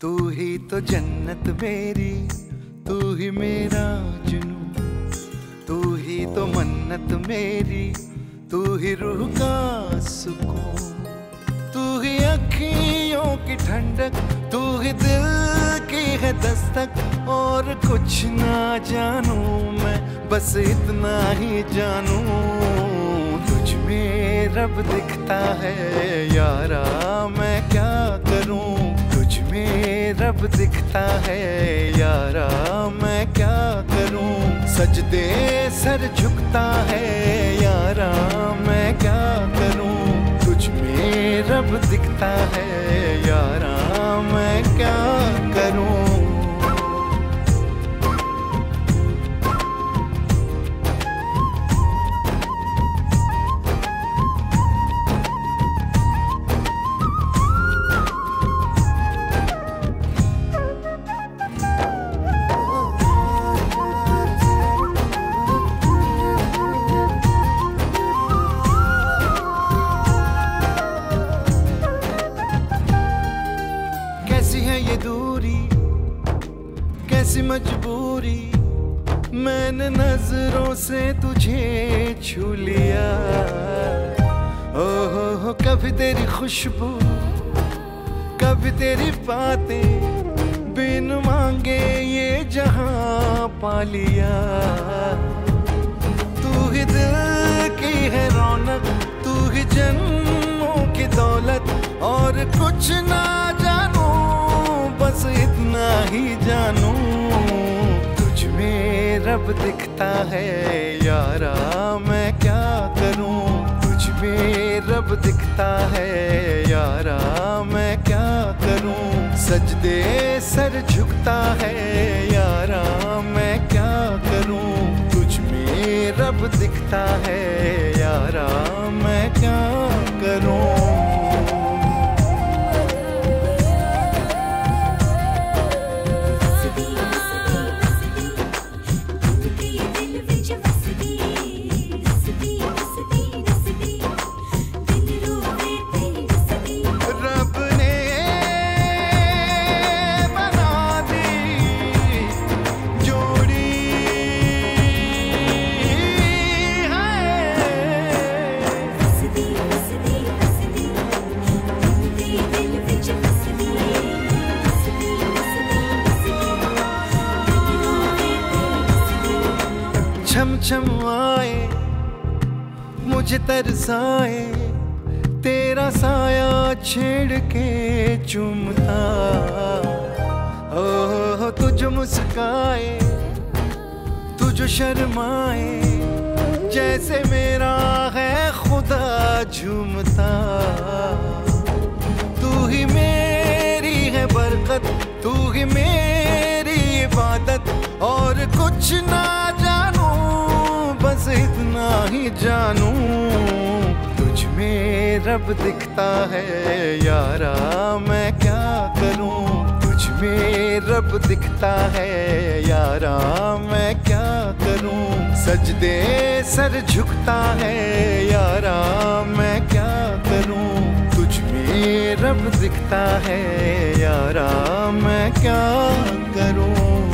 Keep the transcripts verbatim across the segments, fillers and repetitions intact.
तू ही तो जन्नत मेरी, तू ही मेरा जुनून, तू ही तो मन्नत मेरी, तू ही रूह का सुकून, तू ही अखियों की ठंडक, तू ही दिल की है दस्तक। और कुछ ना जानू मैं, बस इतना ही जानू, तुझ में रब दिखता है यारा, मैं क्या करूं। तुझ में रब दिखता है यारा, मैं क्या करूं। सजदे सर झुकता है यारा, मैं क्या करूं। तुझ में रब दिखता है यारा, मैं क्या करूं। कैसी है ये दूरी, कैसी मजबूरी, मैंने नजरों से तुझे छू लिया। ओ हो हो कभी तेरी खुशबू, कभी तेरी बातें, बिन मांगे ये जहां पा लिया। तू ही दिल की है रौनक, तू ही जन्मों की दौलत। और कुछ ना जानू, बस इतना ही जानू, तुझ में रब दिखता है यारा, मैं क्या करूं। तुझ में रब दिखता है यारा, मैं क्या करूं। सजदे सर झुकता है यारा, मैं क्या करूं। तुझ में रब दिखता है यारा, मैं क्या करूं। छम छम आए मुझे तरसाए, तेरा साया छेड़ के चूमता। ओ तुझ मुस्काए, तुझ शर्माए, जैसे मेरा है खुदा झूमता। तू ही मेरी है बरकत, तू ही मेरी इबादत। और कुछ ना जानू, बस इतना ही जानू, तुझ में रब दिखता है यारा, मैं क्या करूं। तुझ में रब दिखता है यारा, मैं क्या करूं। सजदे सर झुकता है यारा, मैं क्या करूं। तुझ में रब दिखता है यारा, मैं क्या करूं।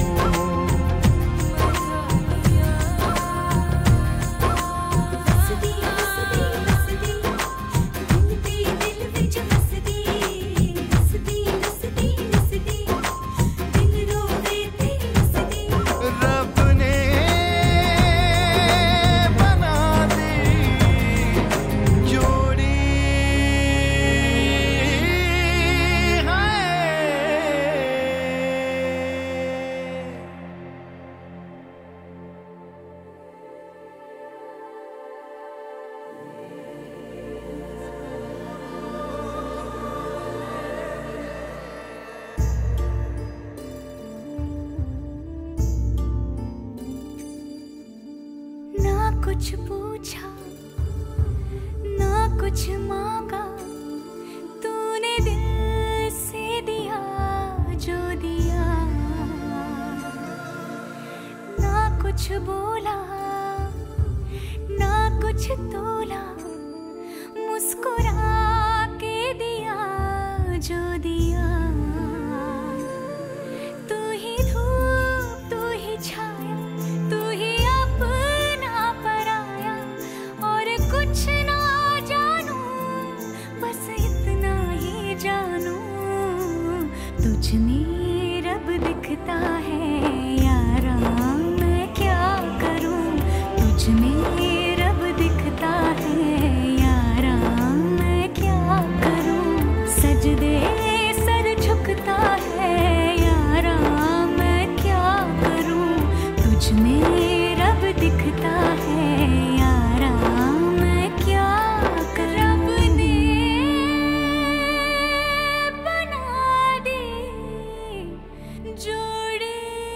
कुछ पूछा ना कुछ मांगा, तूने दिल से दिया जो दिया। ना कुछ बोला ना कुछ तोला, मुस्कुरा के दिया जो दिया। तुझ में रब दिखता है यारा, मैं क्या करूं। तुझ में रब दिखता है यारा, मैं क्या करूं। सजदे सर झुकता है यारा, मैं क्या करूं। तुझ में रब दिखता है यारा, मैं क्या करूं। रब ने बना दी जोड़ी,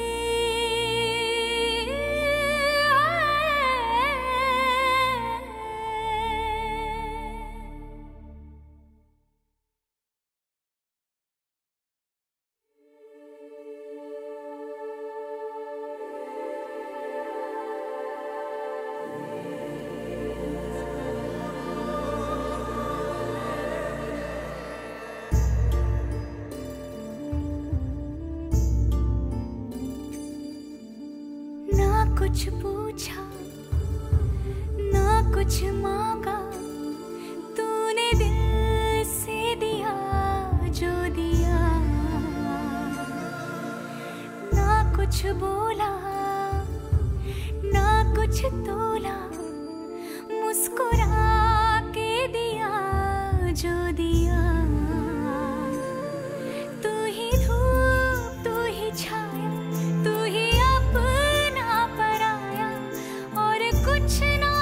ना कुछ पूछा ना कुछ मांगा, तूने दिल से दिया जो दिया। ना कुछ बोला ना कुछ तोला, मुस्कुरा के दिया जो दिया। तू ही धूप तू ही छाया, तू ही अपना पराया, और कुछ ना